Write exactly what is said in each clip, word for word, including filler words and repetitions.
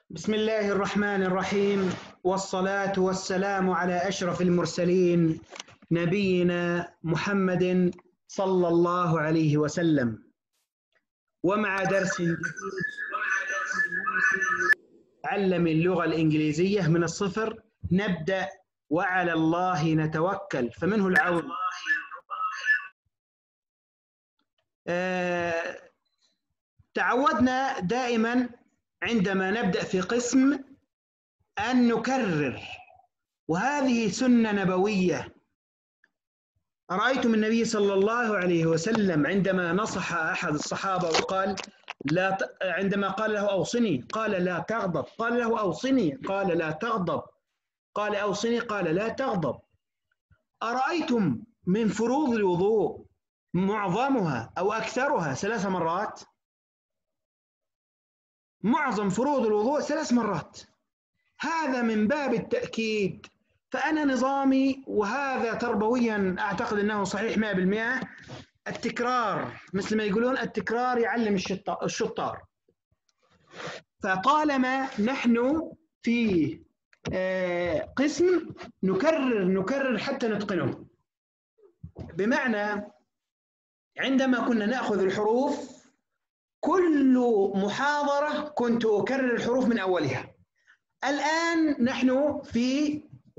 بسم الله الرحمن الرحيم، والصلاة والسلام على أشرف المرسلين نبينا محمد صلى الله عليه وسلم. ومع درس جديد تعلم اللغة الإنجليزية من الصفر. نبدأ وعلى الله نتوكل فمنه العون. آه، تعودنا دائما عندما نبدأ في قسم أن نكرر، وهذه سنة نبوية. رأيتم النبي صلى الله عليه وسلم عندما نصح أحد الصحابة وقال لا ت... عندما قال له أوصني قال لا تغضب، قال له أوصني قال لا تغضب، قال أوصني قال لا تغضب. أرأيتم من فروض الوضوء معظمها أو أكثرها ثلاث مرات؟ معظم فروض الوضوء ثلاث مرات. هذا من باب التأكيد. فأنا نظامي، وهذا تربويا أعتقد أنه صحيح مئة بالمئة، التكرار، مثل ما يقولون التكرار يعلم الشطار. فطالما نحن في قسم نكرر نكرر حتى نتقنه. بمعنى عندما كنا نأخذ الحروف كل محاضرة كنت أكرر الحروف من أولها. الآن نحن في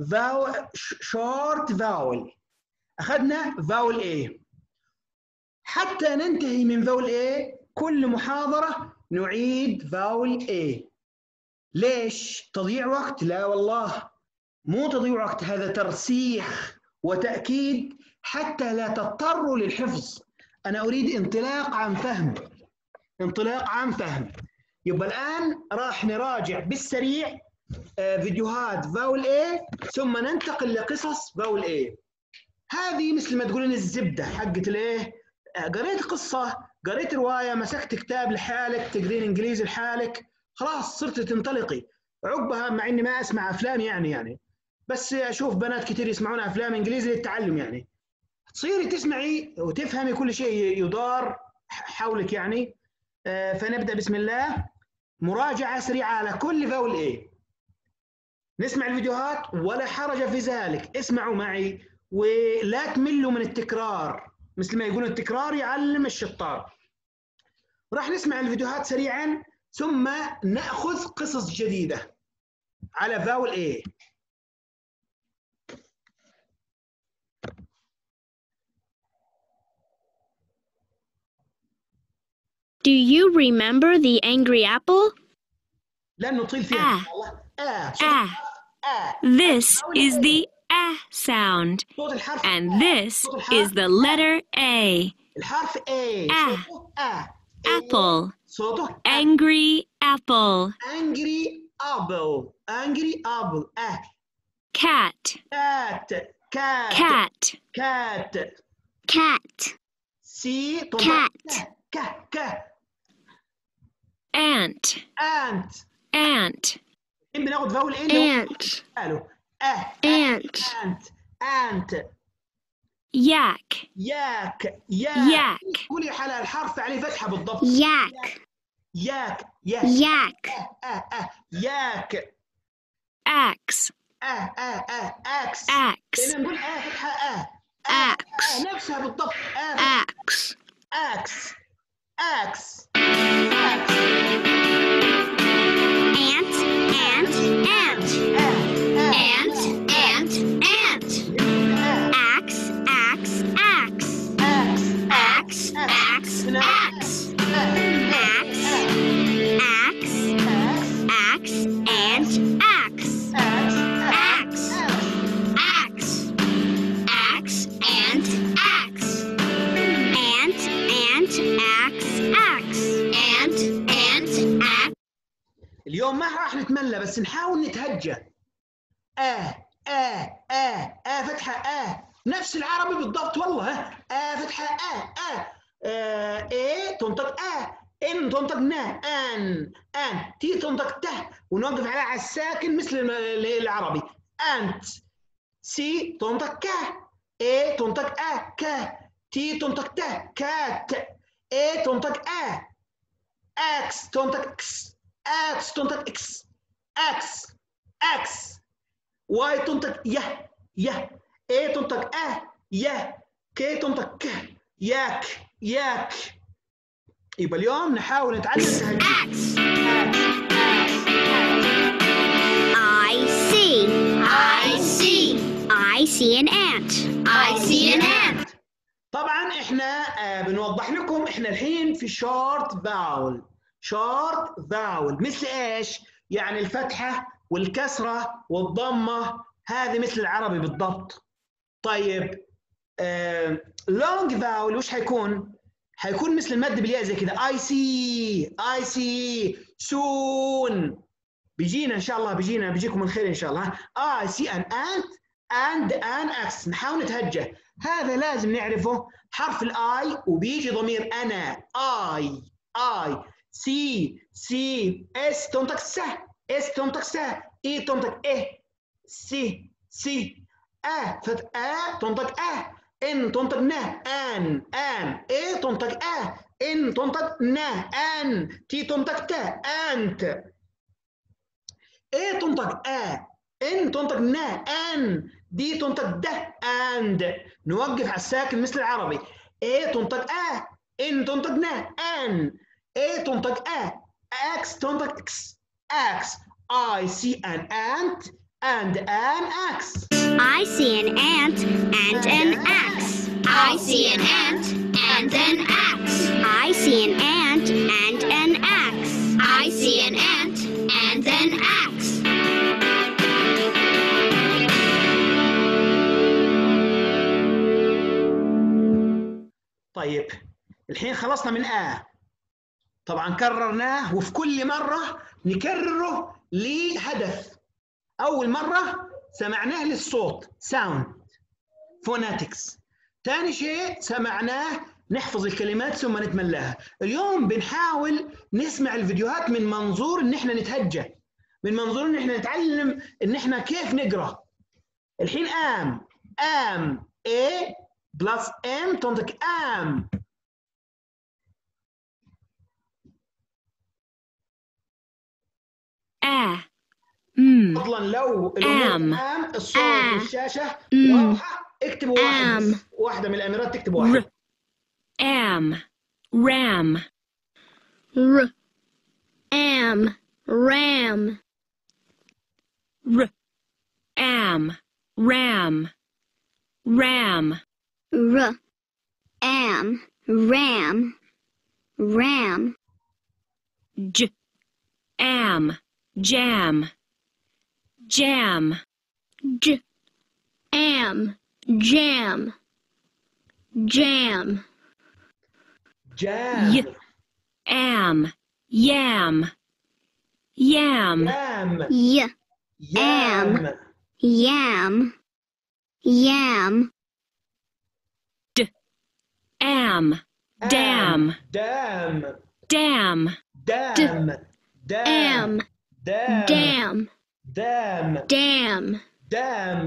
شورت فاول، أخذنا فاول A، حتى ننتهي من فاول A كل محاضرة نعيد فاول A. ليش؟ تضييع وقت؟ لا والله، مو تضييع وقت، هذا ترسيخ وتأكيد حتى لا تضطروا للحفظ. أنا أريد انطلاق عن فهم، انطلاق عن فهم. يبقى الآن راح نراجع بالسريع فيديوهات فاول A، ثم ننتقل لقصص فاول A. هذه مثل ما تقولون الزبدة حقت الايه، قريت قصة، قريت رواية، مسكت كتاب لحالك، تقرين انجليزي لحالك، خلاص صرت تنطلقي. عقبها مع اني ما اسمع افلام يعني يعني بس اشوف بنات كثير يسمعون افلام انجليزي للتعلم، يعني تصيري تسمعي وتفهمي كل شيء يدار حولك يعني. فنبدأ بسم الله، مراجعة سريعة على كل فاول A. نسمع الفيديوهات ولا حرج في ذلك، اسمعوا معي ولا تملوا من التكرار، مثل ما يقولون التكرار يعلم الشطار. راح نسمع الفيديوهات سريعا ثم نأخذ قصص جديدة على فاول A. Do you remember the angry apple? لن نطيل فيها إن شاء الله. آه. Ah. آه. This is the ah sound, and this is the letter A. الحرف A. Ah. آه. Apple. صوته Angry apple. Angry apple. Angry apple. آه. Cat. Cat. Cat. Cat. Cat. Cat. C. Cat. ك ك. Ant. Ant. Ant. بناخد فاول ايه؟ Ant. قالوا اه. Ant. Ant. Ant. Yak. ياك. ياك. Yak. قولي على الحرف عليه فتحة بالضبط. Yak. ياك. ياك. Yak. اه اه اه. ياك. Axe. اه اه اه. اكس. Axe. هنا نقول اه فتحة اه. اه. Axe. اه نفسها بالضبط. اه. Axe. اكس. اكس. Ant. Ant. Ant. Ant. Ant. Ant. Axe. Axe. Axe. Axe. Axe. Axe. Axe. Axe. Axe. And axe. Axe. Axe. Axe and axe. Ant. Ant. Axe. Axe. Ant. Ant. Axe. اليوم ما راح نتملى، بس نحاول نتهجى. آه آه آه آه فتحة آه، نفس العربي بالضبط والله. آه فتحة آه آه, آه إيه تنطق آه، إن تنطق نا، آن آن، تي تنطق ته ونوقف عليها على الساكن مثل العربي. أنت. سي تنطق كا، إيه تنطق آه كا، تي تنطق ته كات، إيه تنطق آه، أكس تنطق إكس، أكس تنطق إكس. اكس اكس. واي تنطق يه يه. اي تنطق اه يه. كي تنطق ك ياك ياك. يبقى اليوم نحاول نتعلم تهجي. I see. I see. I see an ant. I see an ant. طبعا احنا آه بنوضح لكم احنا الحين في شورت فاول. شورت فاول مثل ايش؟ يعني الفتحه والكسره والضمه، هذه مثل العربي بالضبط. طيب لونج فاول وش حيكون؟ حيكون مثل المد بالياء زي كذا. اي سي اي سي سون. بيجينا ان شاء الله، بيجينا بيجيكم الخير ان شاء الله. اي سي ان انت اند ان اكس. نحاول نتهجى. هذا لازم نعرفه، حرف الاي وبيجي ضمير انا. اي اي سي سي. اس تنطق س. اس تنطق س. اي تنطق ايه. سي سي. ا فت ا تنطق ا. ان تنطق ن. ان ان. اي تنطق ا. ان تنطق ن. ان. تي تنطق ت. انت. اي تنطق ا. ان تنطق ن. ان. دي تنطق د. اند. نوقف على الساكن مثل العربي. اي تنطق ا. ان تنطق ن. ان. اي تنطق ا. اكس تنطق اكس. اكس. I see an ant and an axe. I see an ant and an axe. I see an ant and an axe. I see an ant and an axe. I see an ant and an axe. طيب الحين خلصنا من آ. طبعا كررناه وفي كل مرة نكرره لهدف. أول مرة سمعناه للصوت sound phonetics. ثاني شيء سمعناه نحفظ الكلمات ثم نتملاها. اليوم بنحاول نسمع الفيديوهات من منظور إن إحنا نتهجى، من منظور إن إحنا نتعلم إن إحنا كيف نقرأ. الحين am am a plus m تنطق am. A. Mm. فضلا لو الامور am الصوت آ. والشاشه م. واضحه اكتبوا واحد am. بس. واحده من الاميرات تكتبوا واحد. Am. Ram. R. Am. Ram. R. Am. Ram. Ram. R. Am. Ram. Ram. J. Am. Jam. Jam. J. Am. Jam. Jam. jam. Y. Am. Yam. Yam. Yam. Y. Yam. Yam. Yam. D. Am. Dam. Dam. Dam. Dam. Am. Dam. Dam. Dam. Dam. Dam.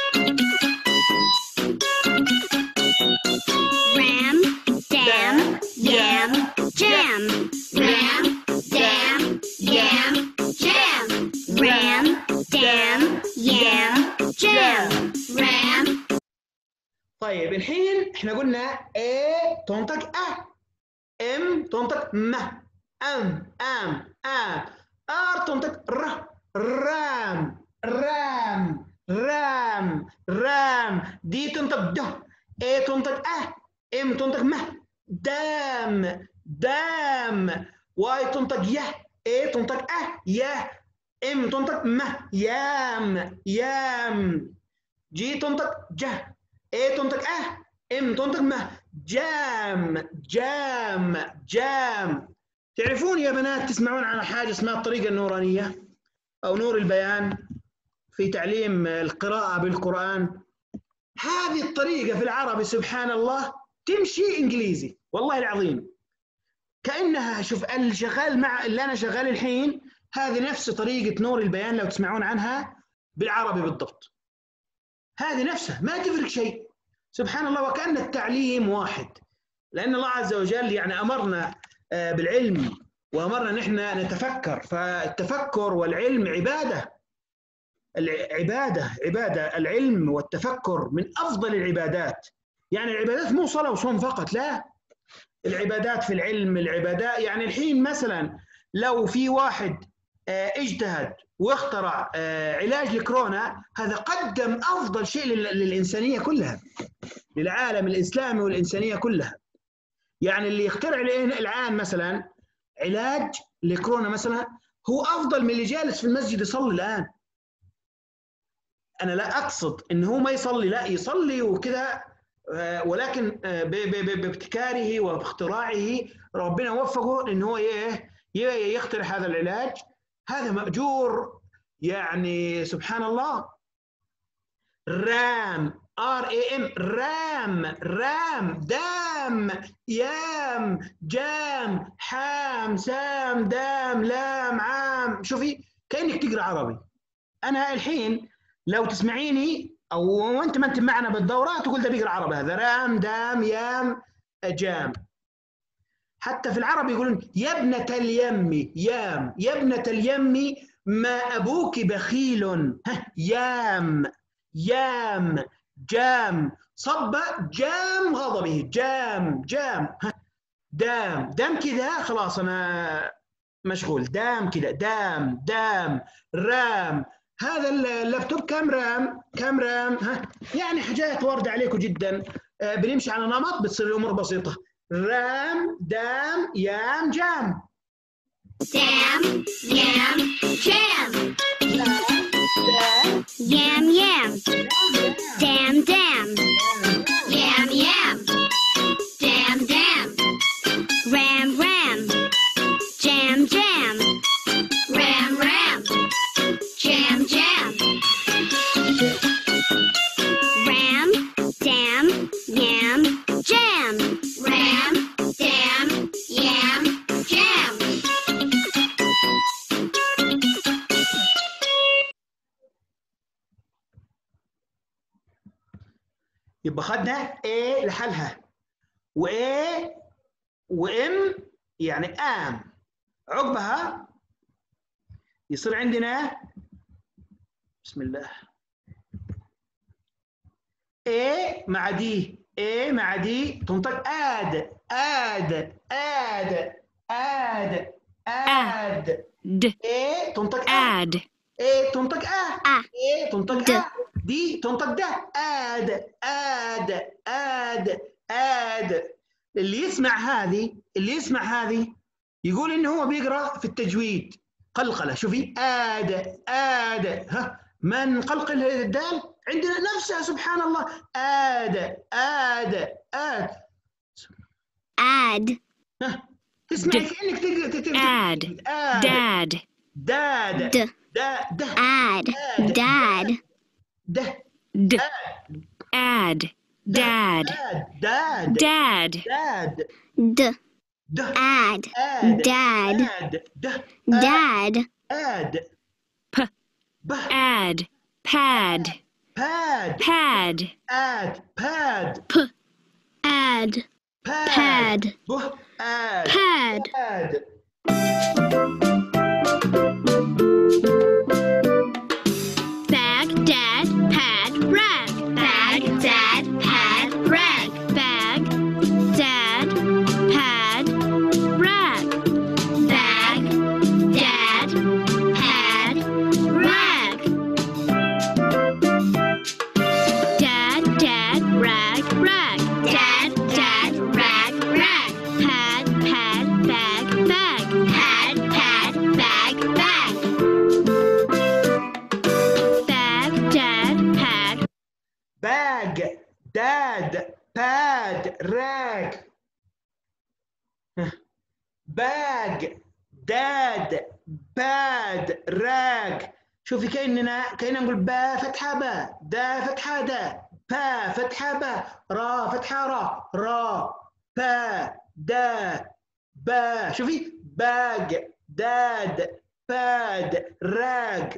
Ram. Dam. Yam. Jam. Ram. Dam. Yam. Jam. Ram. Dam. Yam. Jam. Ram. طيب الحين احنا قلنا A تنطق أ. M تنطق م. أم أم أم. R تنطق ر. رام رام رام رام. دي تنطق د. A تنطق أ. M تنطق م. دام دام. Y تنطق ي. A تنطق أ. ي. M تنطق م. يام يام. G تنطق ج. A تنطق أ. M تنطق م. جام جام جام. تعرفون يا بنات تسمعون عن حاجة اسمها الطريقة النورانية أو نور البيان في تعليم القراءة بالقرآن؟ هذه الطريقة في العربي سبحان الله تمشي إنجليزي والله العظيم. كأنها شوف اللي شغال مع اللي أنا شغال الحين، هذه نفس طريقة نور البيان لو تسمعون عنها بالعربي بالضبط. هذه نفسها ما تفرق شيء سبحان الله. وكأن التعليم واحد، لأن الله عز وجل يعني أمرنا بالعلم وأمرنا نحن نتفكر، فالتفكر والعلم عبادة. العبادة عبادة، العلم والتفكر من أفضل العبادات. يعني العبادات مو صلاة وصوم فقط، لا، العبادات في العلم، العبادات يعني الحين مثلا لو في واحد اجتهد واخترع علاج لكورونا، هذا قدم أفضل شيء للإنسانية كلها، للعالم الإسلامي والإنسانية كلها. يعني اللي يخترع الآن مثلا علاج لكورونا مثلا هو أفضل من اللي جالس في المسجد يصلي الآن. أنا لا أقصد إنه هو ما يصلي، لا يصلي وكذا، ولكن بابتكاره وباختراعه ربنا وفقه إنه هو يخترع هذا العلاج، هذا مأجور يعني سبحان الله. رام ار اي ام رام رام دام يام جام حام سام دام لام عام. شوفي كأنك تقرأ عربي. أنا الحين لو تسمعيني أو أنت ما أنت معنا بالدورة تقول ده بيقرأ عربي، هذا رام دام يام جام. حتى في العربي يقولون يا ابنة اليم يام، يا ابنة اليم ما أبوك بخيل، ها يام يام جام صب جام غضبه جام جام، ها دام دام كذا خلاص أنا مشغول، دام كذا دام دام رام. هذا اللابتوب كم رام كم رام، ها يعني حاجات واردة عليكم جدا. آه بنمشي على نمط بتصير الأمور بسيطة. رام دام يام جام. Dam yam jam. Yam yam. Dam dam. Yam yam. Dam dam. Ram ram. Jam jam. Ram ram. Jam jam. Ram dam yam jam. Ram dam yam jam. يبقى خدنا A لحالها و A و M يعني am، عقبها يصير عندنا بسم الله A مع D، A مع D تنطق add add add add add D A تنطق add A تنطق A A. A تنطق د. A دي تنطق ده add add add add. اللي يسمع هذه اللي يسمع هذه يقول إنه هو بيقرأ في التجويد قلقلة. شوفي add add، ها من قلقل الدال عندنا نفسها سبحان الله add add add Add. ها تسمعي كأنك تقرأ add dad داد د. دا ده Add. Dad. ده d add dad داد dad داد D. ده Add. آد Dad. آد ده Dad. آد p به add pad باد pad آد باد P. Add. باد Pad. به آد Pad. آد. Bag, dad, pad, rag. Bag, dad, pad, rag. Bag, dad, pad, rag. Bag, dad, pad, rag. Dad, dad, rag, rag. Dad, dad, rag, rag. Pad, pad, bag, bag. Pad, pad, bag, bag. Bag, dad, pad. باج داد باد راج. باج داد باد راج. شوفي كأننا كأننا نقول با فتحة با، دا فتحة دا، با فتحة با، را فتحة را، را با دا با. شوفي باج داد باد راج.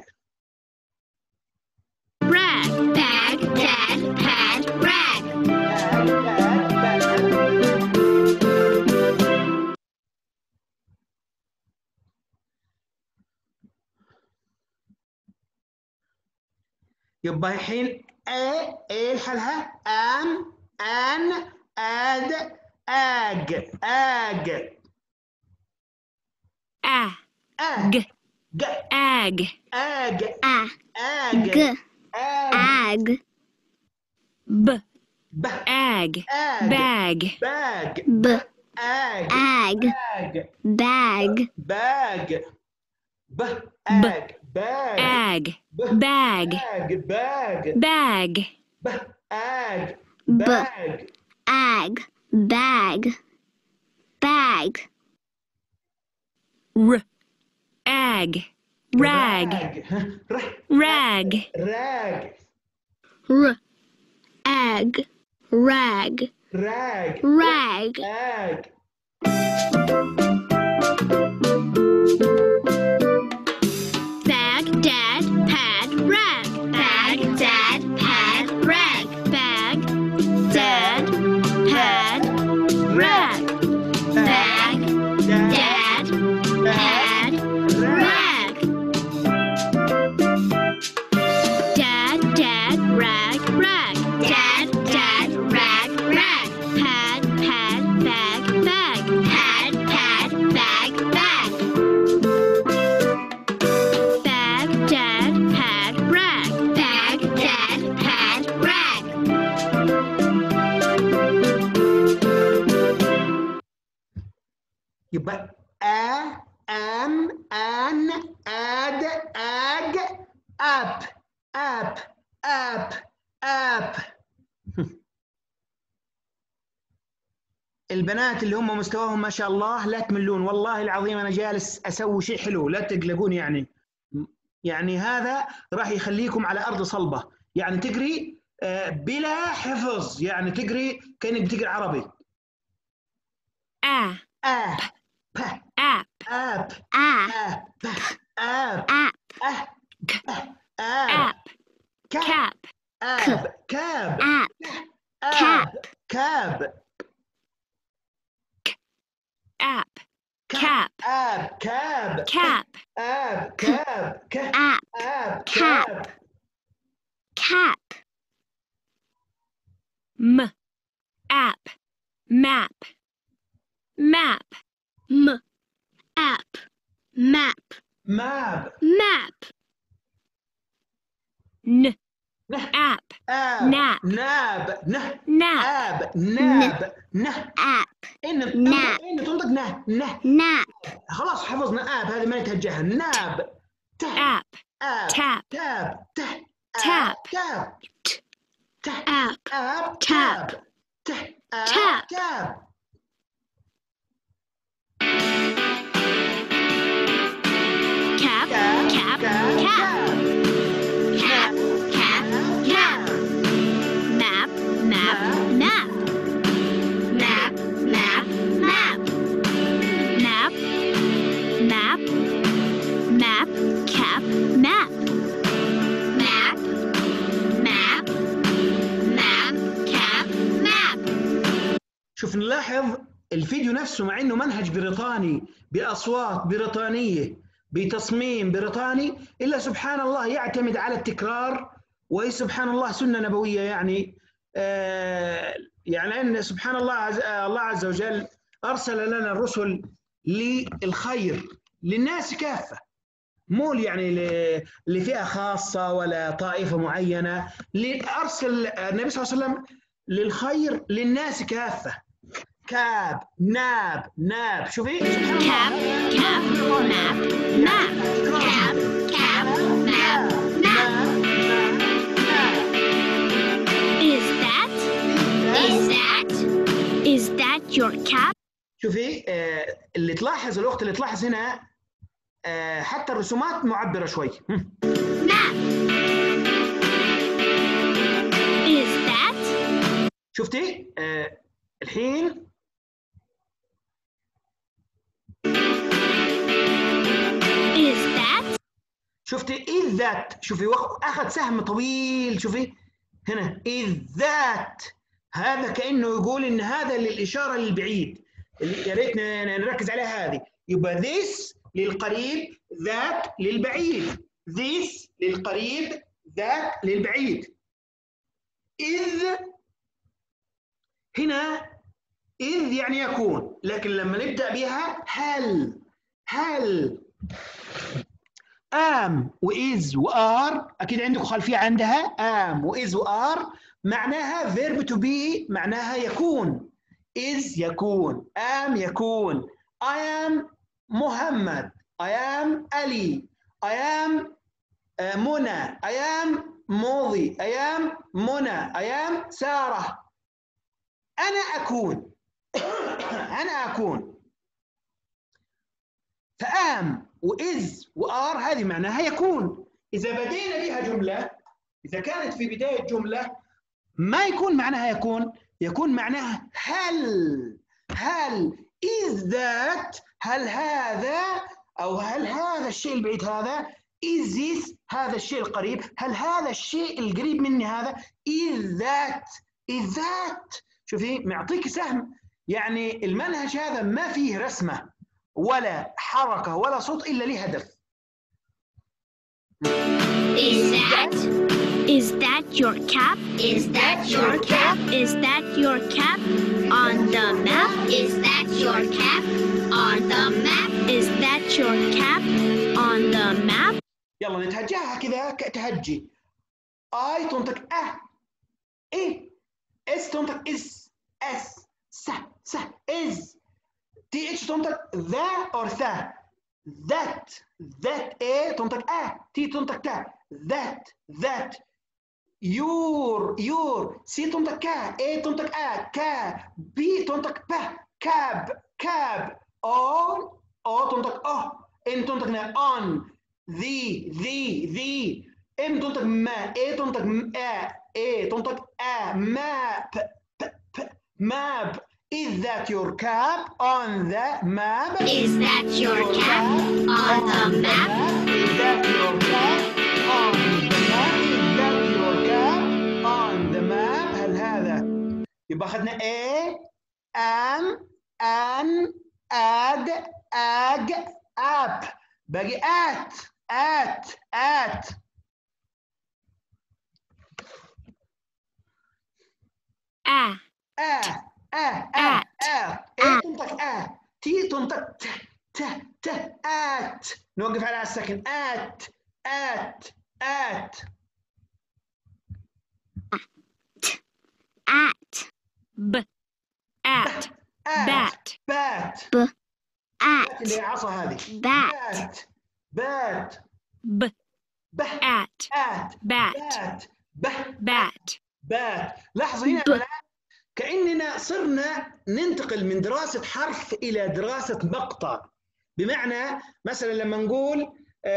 Rag. Bag, dad, pad, rag. باج داد باد. يبقى الحين A ايه لحالها؟ am an ad ag ag A. ag G. g Ag. ag A. ag G. ag Ag. B. b Ag. ag Bag. bag B. ag Ag. bag Bag. bag b B. ag bag Ag. b Bag. ag bag Bag. b ag B. bag Ag. Bag. Bag. R. Ag. Rag. r Rag. rag R. Ag. Rag. rag Rag. ag Bag, dad, pad, rag. Bag, dad, pad, rag. Bag, dad, pad, rag. Bag, dad, pad, rag. Dad, dad, rag, rag. Dad, dad, rag, rag. Pad, pad, bag, bag. Pad, pad, bag, bag. Bag, dad, pad, rag. Bag, dad, pad, rag. يبقى a am an ad ag up up up up البنات اللي هم مستواهم ما شاء الله لا تملون، والله العظيم انا جالس اسوي شيء حلو، لا تقلقون. يعني يعني هذا راح يخليكم على ارض صلبه، يعني تقري بلا حفظ، يعني تقري كانك بتقري عربي. A. اه ب App. اب A. اب اب App. اه اب App. كاب Cap. اب كاب App. اب كاب App. Cap. اب كاب Cap. اب كاب ك App. اب Cap. كاب Cap. M. App. Map. Map. M. App. Map. ماب Map. N. نه App. اب Nap. ناب نه Nap. اب ناب نه App. ان ناب. ان تنطق نه نه Nap. خلاص حفظنا اب، هذه ما نتهجاها. ناب ت App. اب Tap. تاب ت Tap. تاب ت App. اب Tap. تاب ت Tap. تاب Cap. Cap. Cap. Cap. Cap. Cap. Map. Map. Map. Map. Map. Map. Map. Map. Map. Cap. Map. Map. Map. Map. Cap. Map. شوف نلاحظ الفيديو نفسه مع انه منهج بريطاني باصوات بريطانيه بتصميم بريطاني، الا سبحان الله يعتمد على التكرار، وهي سبحان الله سنه نبويه. يعني آه يعني ان سبحان الله عز الله عز وجل ارسل لنا الرسل للخير للناس كافه، مو يعني لفئه خاصه ولا طائفه معينه. ارسل النبي صلى الله عليه وسلم للخير للناس كافه. كاب ناب ناب شوفي Cap. Cap. Map. Map. Cap. Cap. Map. Map. Is that? Is that? Is that your cap? شوفي آه اللي تلاحظ الاخت اللي تلاحظ هنا آه حتى الرسومات معبره شوي. Map. Is that? شفتي آه الحين Is that? شفتي إذ ذات، شوفي اخذ سهم طويل، شوفي هنا إذ ذات، هذا كانه يقول ان هذا للاشاره للبعيد، يا ريت نركز عليها هذه. يبقى this للقريب، ذات للبعيد، this للقريب، ذات للبعيد. إذ هنا إذ يعني يكون، لكن لما نبدأ بها هل هل am وإز وآر أكيد عندكم خلفية عندها. am وإز وآر معناها verb to be، معناها يكون. إز يكون، am يكون. I am محمد، I am علي، I am uh, منى، I am موضي، I am منى، I am سارة. أنا أكون أنا أكون. فآم وإز وآر هذه معناها يكون. إذا بدينا بها جملة، إذا كانت في بداية جملة ما يكون معناها يكون، يكون معناها هل. هل is that، هل هذا، أو هل هذا الشيء البعيد هذا، is this هذا الشيء القريب، هل هذا الشيء القريب مني هذا، is that is that. شوفي معطيك سهم، يعني المنهج هذا ما فيه رسمة ولا حركة ولا صوت إلا له هدف. Is that? Is that your cap? Is that your cap? Is that your cap on the map? Is that your cap on the map? Is that your cap on the map? يلا نتهجاها كذا كتهجي. I تنطق أ، إيه، إس تنطق إس، إس، س، س، إز. تي اتش تنطق ذا اور ثا. ذات، ذات ايه تنطق ا، تي تنطق تا. ذات، ذات. يور، يور. سي تنطق كا، ايه تنطق ا، كا. بي تنطق ب، كاب، كاب. او، او تنطق اه. ان تنطق نا، اون. ذي، ذي، ذي. ام تنطق ما، ايه تنطق ا، ايه تنطق ا. ماب، ب، ب، ماب. Is that your cap on the map? Is that your cap on the map? Is that your cap on the map? Is that your cap on the map? هل هذا؟ يبقى أخذنا A, am, an, ad, ag, up. باقي at, at, at. Ah. آ آ آ آ. إيه تنطق آ، تي تنطق ت ت ت. آت. نوقف على السكن. آت آت آت. At. B. At. Bat. بات. B. اللي هي At. عصا هذه. Bat. بات بات. B. به. At. آت. Bat. بات. به. Bat. بات. لاحظوا هنا يا بنات كأننا صرنا ننتقل من دراسة حرف إلى دراسة مقطع. بمعنى مثلا لما نقول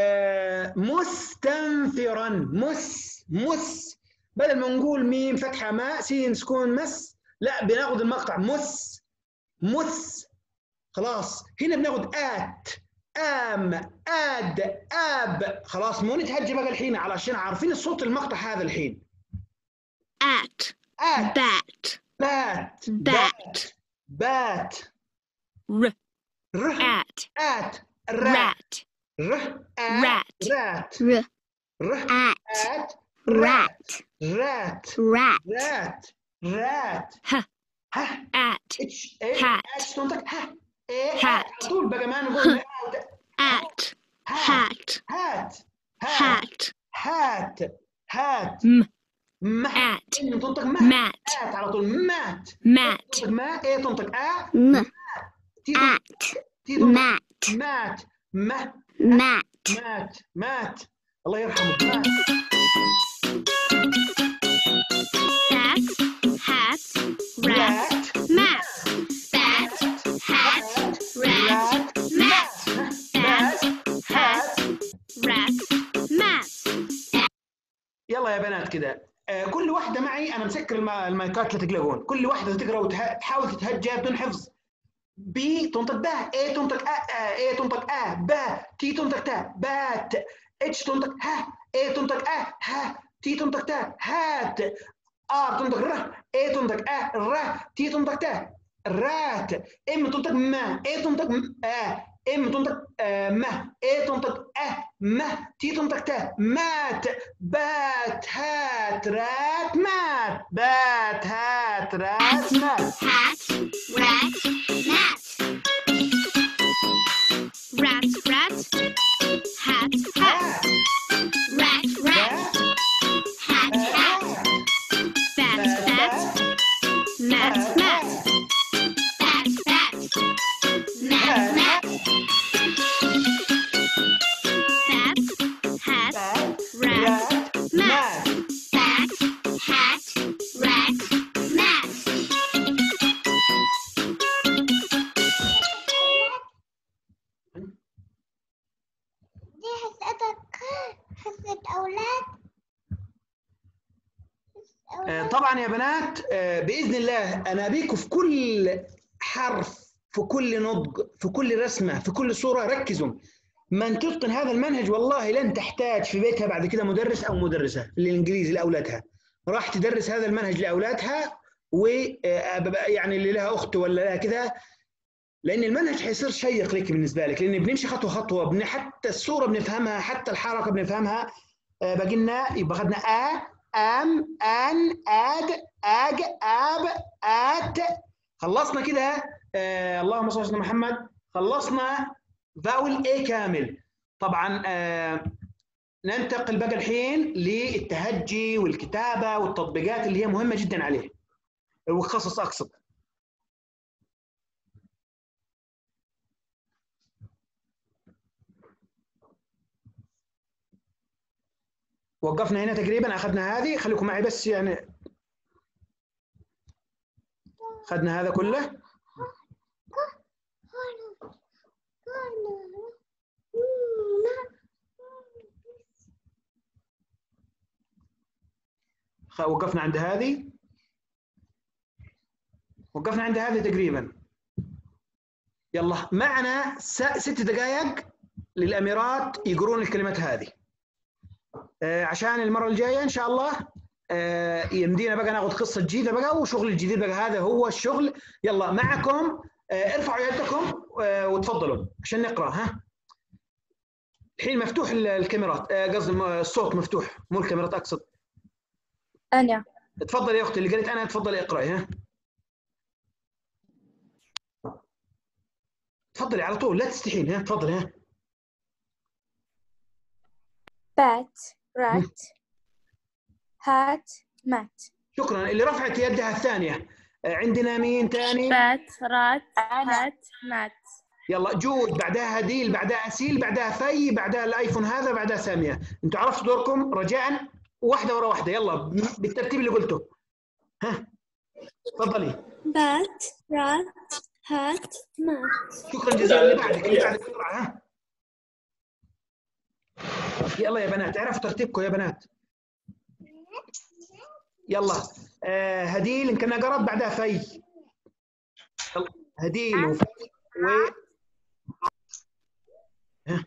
مستنفرا، مس مس، بدل ما نقول ميم فتحة ماء سين سكون مس، لا بناخذ المقطع مس مس. خلاص هنا بناخذ آت، آم، آد، آب. خلاص مو نتهجى بقى الحين علشان عارفين الصوت المقطع هذا الحين. At. آت. Bat. بات Bat. بات. R. ر. At. آت. رات. Rat. ر. آت. Rat. رات. R. ر. At. آت. Rat. رات. Rat. رات. رات. H. ها. At. اتش ايه. Hat. اتش تنطق ها. ايه. Hat. على طول بقى ما نقول At. Hat. هات. Hat. هات. هات. M. ما. At. إن تنطق ما. Mat. آت على طول مات. Mat. تنطق ما. ايه تنطق ا. M. تي تنطق. At. تي تنطق Mat. مات. ما. Mat. مات. مات. الله يرحمه. مات. Bats. Hats. Rats. رات. Mats. Bat. Hat. Rat. Mat. بات. هات. Rats. Mats. يلا يا بنات كده آه كل واحدة معي أنا مسكر الم- المايكات لا تقلقون. كل واحدة تقرأ وتحاول تتهجى بدون حفظ. بي تنطق با، اي تنطق ا، اي تنطق ا، با، تي تنطق تا، بات، اتش تنطق ها، اي تنطق ا، ها، تي تنطق تا، هات، ار تنطق ر، اي تنطق ا، ر، تي تنطق تا، رات، ام تنطق ما، اي تنطق م- ا، ام تنطق آه، ما، اي تنطق ا، م تي تنطق تاء مات بات هات رات مات بات هات رات مات hat, rat, mat. Rat, rat, hat, hat. Rat, rat, hat, hat. Bat, bat, mat, mat. Bat, bat, mat, mat. Bat, hat, rat, mat. Bat, hat, rat, mat. دي حصتك حصة أولاد. آه، طبعا يا بنات آه، باذن الله انا ابيكم في كل حرف، في كل نطق، في كل رسمه، في كل صوره ركزوا. من تتقن هذا المنهج والله لن تحتاج في بيتها بعد كده مدرس او مدرسه للانجليزي لاولادها، راح تدرس هذا المنهج لاولادها، و يعني اللي لها اخت ولا لها كذا، لان المنهج حيصير شيق لك بالنسبه لك، لان بنمشي خطوه خطوه، بن حتى الصوره بنفهمها، حتى الحركه بنفهمها. آه، باقي لنا يبقى اخذنا ا ام ان اد اج اب ات، خلصنا كده. آه، اللهم صل على محمد. خلصنا فاول اي كامل. طبعا آه، ننتقل بقى الحين للتهجي والكتابه والتطبيقات اللي هي مهمه جدا عليه، والخصص اقصد. وقفنا هنا تقريبا، اخذنا هذه، خليكم معي بس يعني، اخذنا هذا كله. وقفنا عند هذه، وقفنا عند هذه تقريبا. يلا معنا ست دقائق للاميرات يقرون الكلمات هذه، آه عشان المره الجايه ان شاء الله آه يمدينا بقى ناخذ قصه جديده بقى وشغل الجديد بقى، هذا هو الشغل. يلا معكم، آه ارفعوا يدكم آه وتفضلوا عشان نقرا. ها الحين مفتوح الكاميرات، آه قصدي الصوت مفتوح، مو الكاميرات اقصد. أنا. تفضلي يا اختي اللي قالت انا، تفضلي اقراي. ها تفضلي على طول، لا تستحين. ها تفضلي. ها bat, rat, hat, mat. شكرا. اللي رفعت يدها الثانيه عندنا مين ثاني؟ bat, rat, hat, mat. يلا جود، بعدها هديل، بعدها اسيل، بعدها في، بعدها الايفون هذا، بعدها ساميه. انتوا عرفتوا دوركم رجاء، واحده ورا واحده. يلا بالترتيب اللي قلته. ها تفضلي. bat, rat, hat, mat. شكرا جزيلا. اللي بعدك، اللي بعدك بسرعه. ها يلا يا بنات، اعرفوا ترتيبكم يا بنات. يلا آه هديل يمكن قرب، بعدها في. يلا هديل وفي و ها.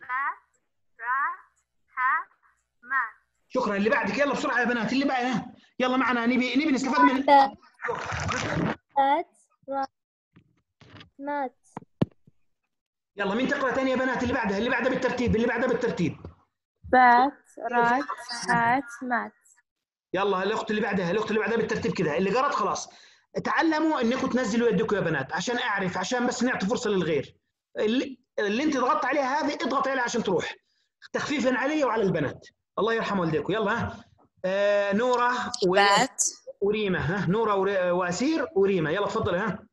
شكرا. اللي بعدك يلا بسرعه يا بنات، اللي بعدها يلا معنا، نبي نبي نستفاد من bat, rat, mat. يلا مين تقرا ثاني يا بنات؟ اللي بعدها، اللي بعدها بالترتيب، اللي بعدها بالترتيب. bat, rat, hat, mat. يلا الاخت اللي بعدها، الاخت اللي بعدها بالترتيب كذا. اللي قرأت خلاص. تعلموا انكم تنزلوا يدكم يا بنات عشان اعرف، عشان بس نعطي فرصه للغير. اللي, اللي انت ضغطت عليها هذه اضغط عليها عشان تروح، تخفيفا علي وعلى البنات. الله يرحم والديكم. يلا ها آه نوره و... وريمه. ها نوره ور... واسير وريمه. يلا تفضلي. ها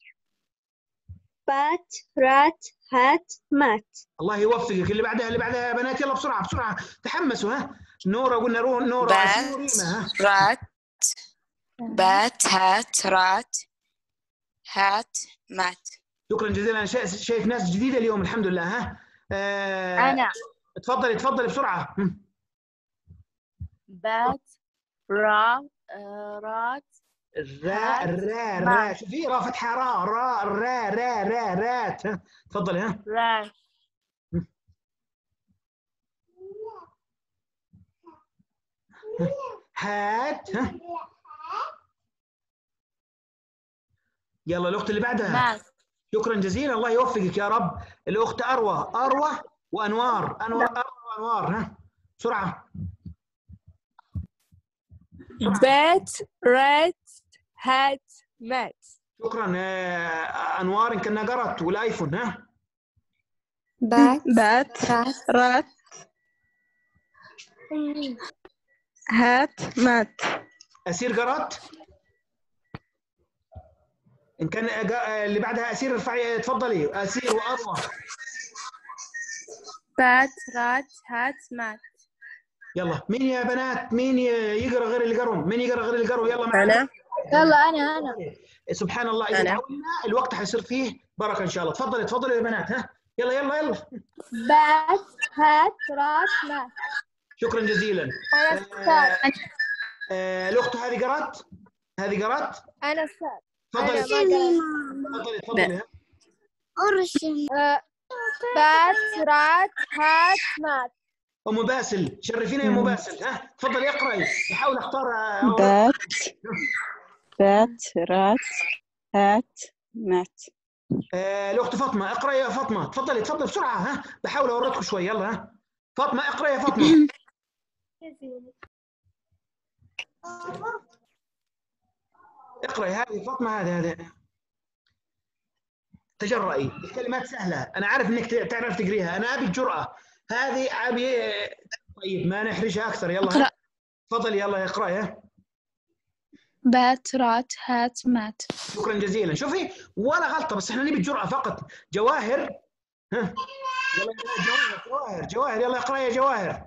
bat, rat, hat, mat. الله يوفقك. اللي بعدها، اللي بعدها يا بنات يلا بسرعه بسرعه تحمسوا. ها نوره قلنا رو... نوره واسير وريمه. ها رات بات هات رات هات مات. شكرا جزيلا. انا شايف ناس جديده اليوم الحمد لله. ها آه... أنا. تفضلي تفضلي بسرعه. bat, ra, rat, را را را، شوفي را فتحه، را را را را را رات. ها تفضلي. ها rat. هات. ها يلا الاخت اللي بعدها. mat. شكرا جزيلا. الله يوفقك يا رب. الاخت اروى، اروى وانوار، انوار اروى انوار ها بسرعه. بات رات هات مات. شكرا آه، انوار ان كنا قرأت والايفون ها. بات بات رات هات مات. اسير قرأت. ان كان آه، اللي بعدها اسير ارفعي تفضلي اسير واروى. بات رات هات مات. يلا مين يا بنات مين يقرا غير اللي قروا؟ مين يقرا غير اللي قروا؟ يلا معنا. أنا يلا أنا أنا سبحان الله اذا أنا. تعودنا الوقت حيصير فيه بركه ان شاء الله. تفضلي تفضلي يا بنات ها يلا يلا يلا. بات هات رات مات. شكرا جزيلا. أنا آه، أستاذ. آه، الاخت هذه قرات هذه قرات. أنا أستاذ. تفضلي أنا ما تفضلي تفضلي ها. آه، بات رات هات مات. ام باسل شرفينا يا ام باسل ها تفضلي اقراي. احاول اختار آه، بات بات رات هات مات. آه، الاخت فاطمه اقراي يا فاطمه. تفضلي تفضلي بسرعه ها بحاول اورطكم شوي. يلا ها فاطمه اقراي يا فاطمه. اقراي هذه فاطمه هذه هذه. تجرئي الكلمات سهله انا عارف انك تعرف تقريها. انا ابي الجرأه هذه ابي. طيب ما نحرجها اكثر. يلا اقرأ. تفضلي يلا اقراي ها. بات رات هات مات. شكرا جزيلا. شوفي ولا غلطه بس احنا نبي الجرأه فقط. جواهر ها يلا جواهر جواهر جواهر يلا اقراي يا جواهر.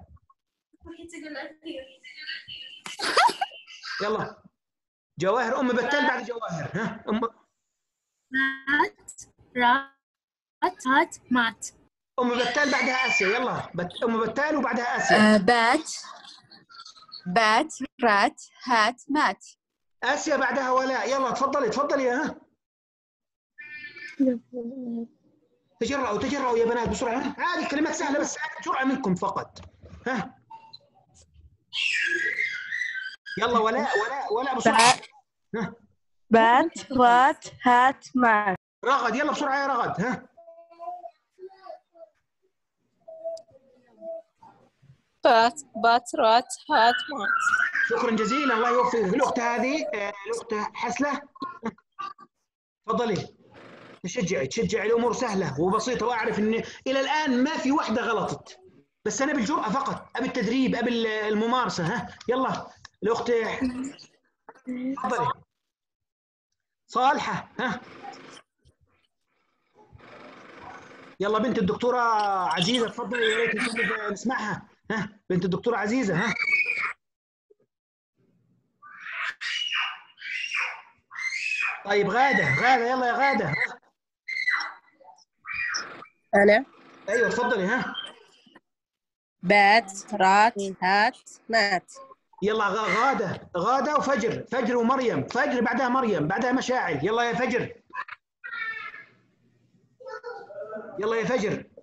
يلا جواهر ام بتال بعد جواهر ها. ام بات رات هات مات. ام بتال بعدها اسيا. يلا بت... ام بتال وبعدها اسيا. آه، بات بات رات هات مات. اسيا بعدها ولاء. يلا تفضلي تفضلي ها. تجرأوا تجرأوا يا بنات بسرعه. هذه كلمات سهله بس جرأة منكم فقط ها. يلا ولاء ولاء ولاء بسرعه. ها. بات رات هات مات. رغد يلا بسرعه يا رغد ها. بات بات رات هات مات. شكرا جزيلا الله يوفقك. الاخت هذه آه، الاخت حسله تفضلي. تشجعي تشجعي الامور سهله وبسيطه واعرف ان الى الان ما في واحده غلطت بس انا بالجرأه فقط ابي التدريب ابي الممارسه ها. يلا الاخت تفضلي. صالحه ها. يلا بنت الدكتوره عزيزه تفضلي يا ريت نسمعها ها. بنت الدكتوره عزيزه ها. طيب غاده غاده يلا يا غاده ها. أنا ايوه تفضلي ها. بات رات هات مات. يلا غ- غاده غاده وفجر فجر ومريم. فجر بعدها مريم بعدها مشاعل. يلا يا فجر يلا يا فجر.